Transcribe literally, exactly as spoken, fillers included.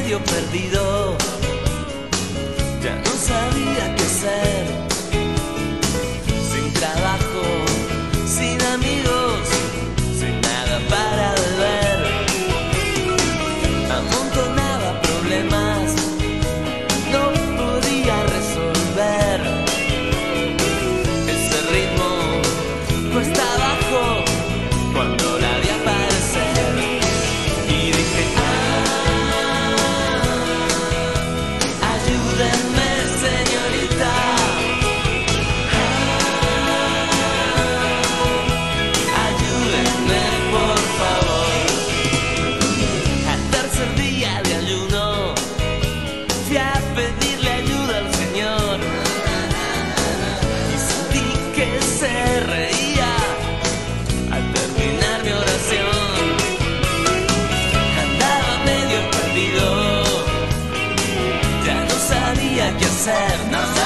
medio perdido, ya no sabía qué hacer. Sin trabajo, sin amigos, sin nada para beber. Amontonaba problemas, no podía resolver. Ese ritmo cuesta abajo cuando la vi aparecer. Y dije, ah, ayúdenme, señorita. Ah, ayúdenme, por favor. Al tercer día de ayuno fui a pedirle ayuda al Señor y sentí que se reía al terminar mi oración. Andaba medio perdido, ya no sabía qué hacer, no